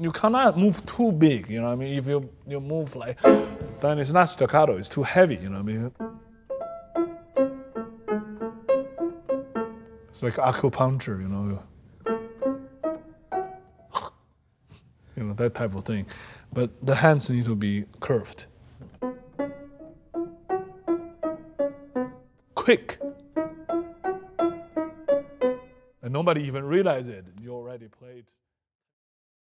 you cannot move too big, you know what I mean? If you move like, then it's not staccato, it's too heavy, you know what I mean? It's like acupuncture, you know? You know, that type of thing. But the hands need to be curved. Quick. And nobody even realizes it. You already played.